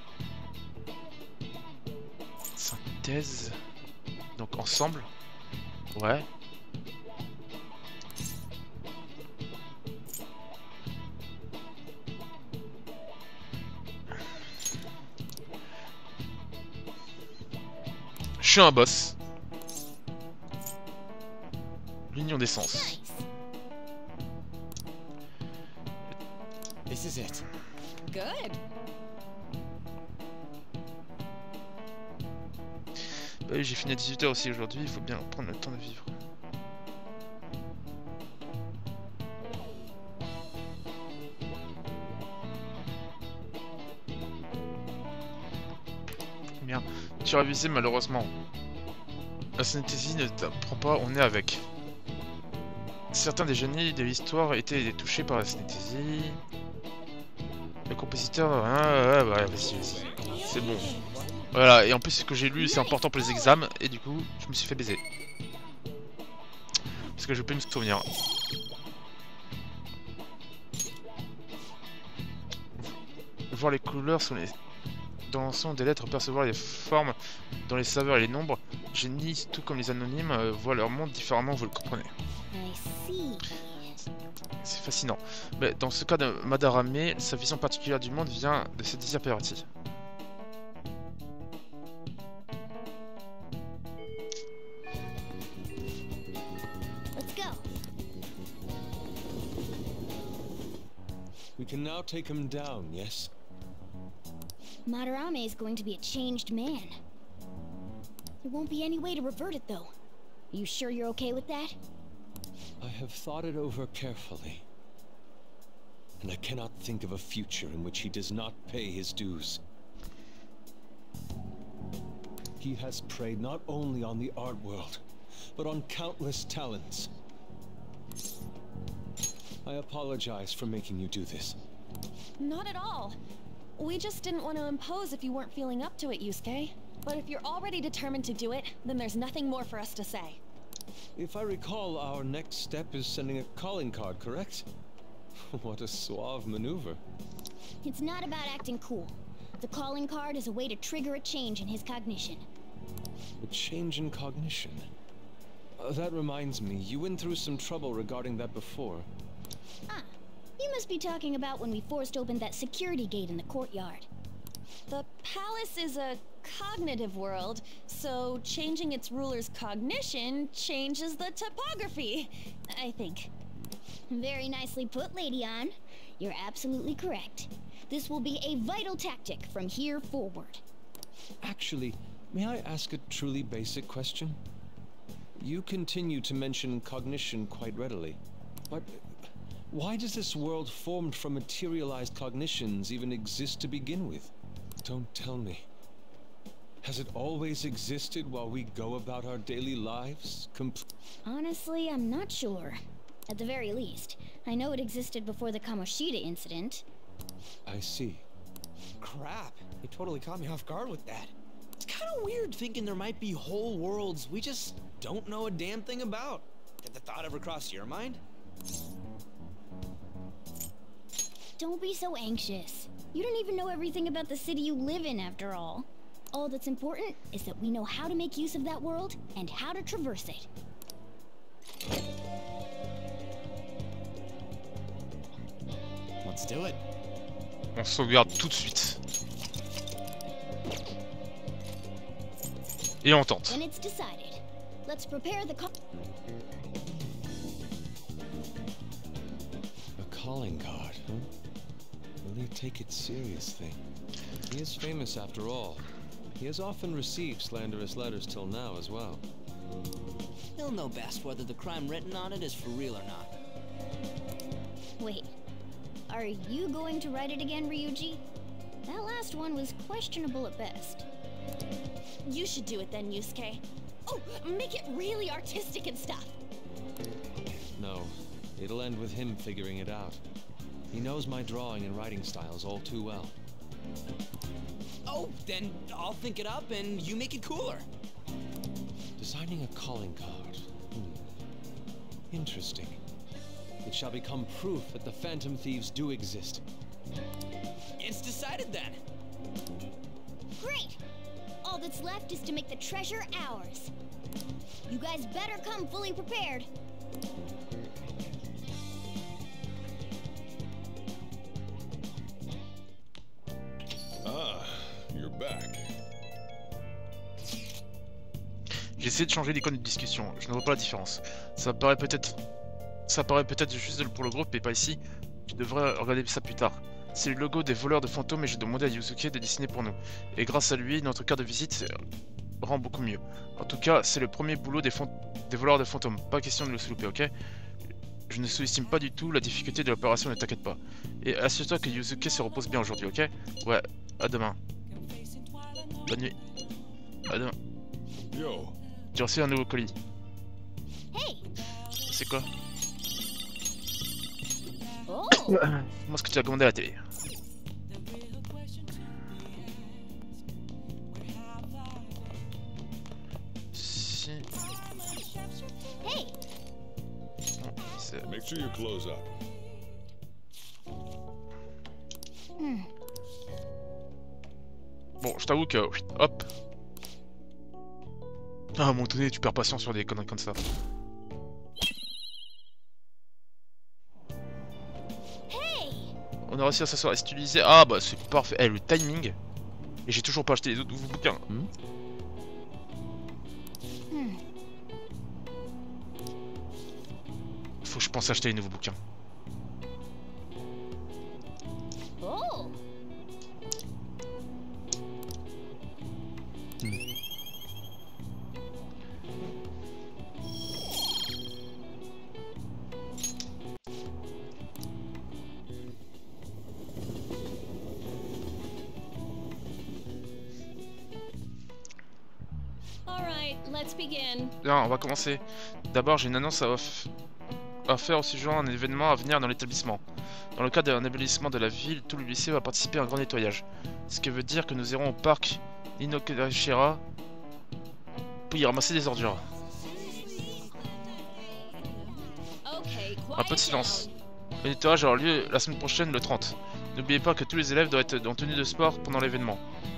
Speaker 1: synthèse. Donc ensemble, ouais. Je suis un boss. L'union des sens.
Speaker 3: This is it.
Speaker 7: Good.
Speaker 1: Bah oui, j'ai fini à 18h aussi aujourd'hui, il faut bien prendre le temps de vivre. Bien, tu as révisé malheureusement. La synesthésie ne t'apprend pas, on est avec. Certains des génies de l'histoire étaient touchés par la synesthésie. Le compositeur... Ah, ouais, vas-y. C'est bon. Voilà, et en plus ce que j'ai lu c'est important pour les examens, et du coup, je me suis fait baiser. Parce que je peux me souvenir. Voir les couleurs dans l'ensemble des lettres, percevoir les formes dans les saveurs et les nombres. Génies, tout comme les anonymes, voient leur monde différemment, vous le comprenez.
Speaker 2: I see.
Speaker 1: C'est fascinant. Mais dans ce cas de Madarame, sa vision particulière du monde vient de ses désirs pervertis.
Speaker 2: Let's go.
Speaker 3: We can now take him down, yes?
Speaker 2: Madarame is going to be a changed man. There won't be any way to revert it, though. You sure you're okay with that?
Speaker 3: I have thought it over carefully. And I cannot think of a future in which he does not pay his dues. He has preyed not only on the art world, but on countless talents. I apologize for making you do this.
Speaker 7: Not at all. We just didn't want to impose if you weren't feeling up to it, Yusuke. But if you're already determined to do it, then there's nothing more for us to say.
Speaker 3: If I recall, our next step is sending a calling card, correct? What a suave maneuver.
Speaker 2: It's not about acting cool. The calling card is a way to trigger a change in his cognition.
Speaker 3: A change in cognition. That reminds me, you went through some trouble regarding that before.
Speaker 2: Ah, you must be talking about when we forced open that security gate in the courtyard.
Speaker 7: The palace is a cognitive world, so changing its ruler's cognition changes the topography, I think.
Speaker 2: Very nicely put, Lady Ann. You're absolutely correct. This will be a vital tactic from here forward.
Speaker 3: Actually, may I ask a truly basic question? You continue to mention cognition quite readily, but why does this world formed from materialized cognitions even exist to begin with? Don't tell me. Has it always existed while we go about our daily lives?
Speaker 2: Honestly, I'm not sure. At the very least, I know it existed before the Kamoshida incident.
Speaker 3: I see.
Speaker 8: Crap, you totally caught me off guard with that. It's kind of weird thinking there might be whole worlds we just don't know a damn thing about. Did the thought ever cross your mind?
Speaker 2: Don't be so anxious. You don't even know everything about the city you live in, after all. All that's important is that we know how to make use of that world and how to traverse it.
Speaker 8: Let's do it.
Speaker 1: On sauvegarde tout de suite. Et on tente.
Speaker 2: Then it's decided. Let's prepare the
Speaker 3: A calling card, huh? Will he take it seriously? He is famous after all. He has often received slanderous letters till now as well.
Speaker 9: He'll know best whether the crime written on it is for real or not.
Speaker 2: Wait. Are you going to write it again, Ryuji? That last one was questionable at best.
Speaker 7: You should do it then, Yusuke. Oh, make it really artistic and stuff.
Speaker 3: No, it'll end with him figuring it out. He knows my drawing and writing styles all too well.
Speaker 9: Oh, then I'll think it up and you make it cooler.
Speaker 3: Designing a calling card. Interesting. It shall become proof that the Phantom Thieves do exist.
Speaker 9: It's decided then.
Speaker 2: Great! All that's left is to make the treasure ours. You guys better come fully prepared.
Speaker 4: Ah, you're back.
Speaker 1: J'ai essayé de changer l'icône de discussion, je ne vois pas la différence. Ça paraît peut-être juste pour le groupe, mais pas ici. Tu devrais regarder ça plus tard. C'est le logo des voleurs de fantômes et j'ai demandé à Yusuke de dessiner pour nous. Et grâce à lui, notre carte de visite rend beaucoup mieux. En tout cas, c'est le premier boulot des voleurs de fantômes. Pas question de le louper, ok? Je ne sous-estime pas du tout la difficulté de l'opération, ne t'inquiète pas. Et assure-toi que Yusuke se repose bien aujourd'hui, ok? Ouais, à demain. Bonne nuit. À demain.
Speaker 4: Yo.
Speaker 1: J'ai reçu un nouveau colis.
Speaker 2: Hey!
Speaker 1: C'est quoi?
Speaker 2: Oh!
Speaker 1: Moi, ce que tu as commandé à la télé. Si...
Speaker 2: Hey!
Speaker 1: Bon,
Speaker 4: Make sure you close up.
Speaker 1: bon, je t'avoue que... Hop. Ah, à un moment donné, tu perds patience sur des conneries comme ça. On a réussi à s'asseoir. Et si tu lisais... Ah bah c'est parfait. Eh, le timing. Et j'ai toujours pas acheté les autres nouveaux bouquins. Faut que je pense acheter les nouveaux bouquins.
Speaker 7: Let's begin.
Speaker 1: Bien, on va commencer. D'abord, j'ai une annonce à faire au sujet d'un événement à venir dans l'établissement. Dans le cadre d'un ébellissement de la ville, tout le lycée va participer à un grand nettoyage. Ce qui veut dire que nous irons au parc Inokashira pour y ramasser des ordures.
Speaker 7: Okay,
Speaker 1: Un peu de silence. Le nettoyage aura lieu la semaine prochaine, le 30. N'oubliez pas que tous les élèves doivent être en tenue de sport pendant l'événement.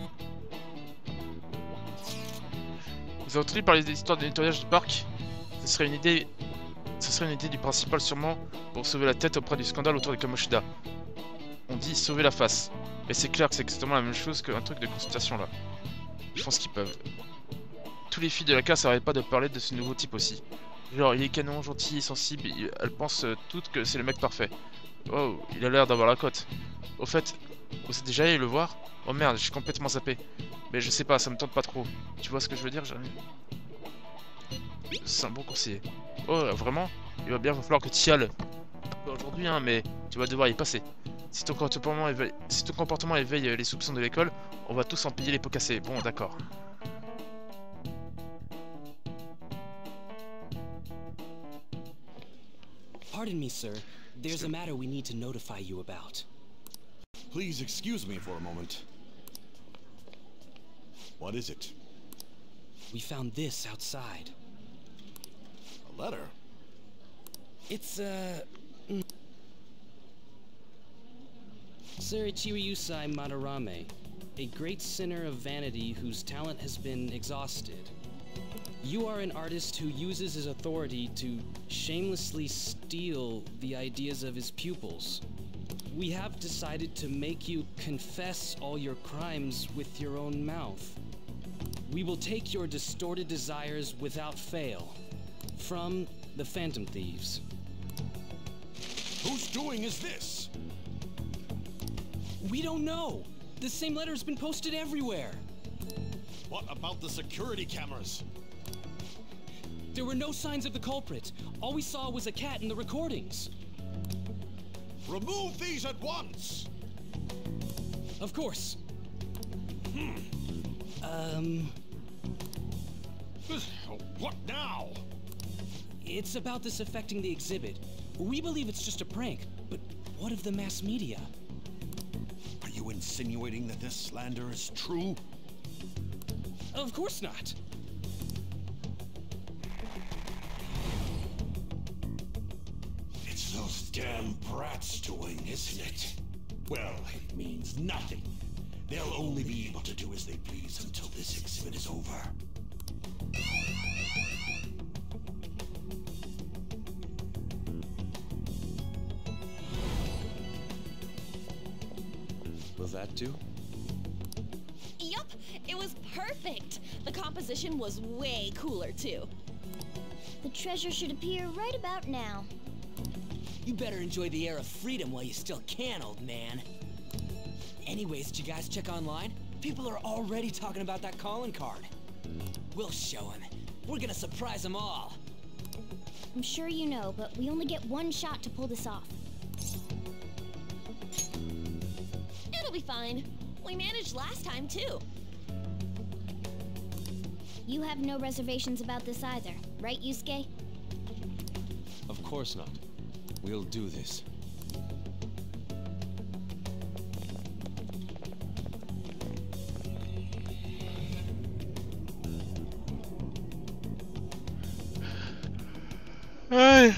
Speaker 1: Vous avez entendu parler des histoires de nettoyage du parc? Ce serait une idée du principal sûrement pour sauver la tête auprès du scandale autour de Kamoshida. On dit sauver la face. Mais c'est clair que c'est exactement la même chose qu'un truc de consultation là. Je pense qu'ils peuvent. Tous les filles de la classe n'arrêtent pas de parler de ce nouveau type aussi. Genre il est canon, gentil, sensible, elles pensent toutes que c'est le mec parfait. Oh, il a l'air d'avoir la cote. Au fait, vous êtes déjà allé le voir? Oh merde, je suis complètement zappé. Mais je sais pas, ça me tente pas trop. Tu vois ce que je veux dire, Jérémy? C'est un bon conseiller. Oh, vraiment? Il va bien falloir que tu y ailles. Pas aujourd'hui, hein, mais tu vas devoir y passer. Si ton comportement éveille les soupçons de l'école, on va tous en payer les pots cassés. Bon, d'accord.
Speaker 9: Pardon me, sir. There's a matter we need to notify you about.
Speaker 4: Please excuse me for a moment. What is it?
Speaker 9: We found this outside.
Speaker 4: A letter?
Speaker 9: It's, Sir Ichiryusai Madarame, a great sinner of vanity whose talent has been exhausted. You are an artist who uses his authority to shamelessly steal the ideas of his pupils. We have decided to make you confess all your crimes with your own mouth. We will take your distorted desires without fail. From the Phantom Thieves.
Speaker 4: Whose doing is this?
Speaker 9: We don't know. The same letter's been posted everywhere.
Speaker 4: What about the security cameras?
Speaker 9: There were no signs of the culprit. All we saw was a cat in the recordings.
Speaker 4: Remove these at once!
Speaker 9: Of course.
Speaker 4: What now?
Speaker 9: It's about this affecting the exhibit. We believe it's just a prank, but what of the mass media?
Speaker 4: Are you insinuating that this slander is true?
Speaker 9: Of course not.
Speaker 4: It's those damn brats doing, isn't it? Well, it means nothing. They'll only be able to do as they please until this exhibit is over.
Speaker 3: Will that do?
Speaker 7: Yup, it was perfect. The composition was way cooler too.
Speaker 5: The treasure should appear right about now.
Speaker 8: You better enjoy the air of freedom while you still can, old man. Anyways, did you guys check online? People are already talking about that calling card. We'll show him. We're gonna surprise them all.
Speaker 5: I'm sure you know, but we only get one shot to pull this off.
Speaker 7: It'll be fine. We managed last time too.
Speaker 5: You have no reservations about this either, right, Yusuke?
Speaker 3: Of course not. We'll do this.
Speaker 1: Hey.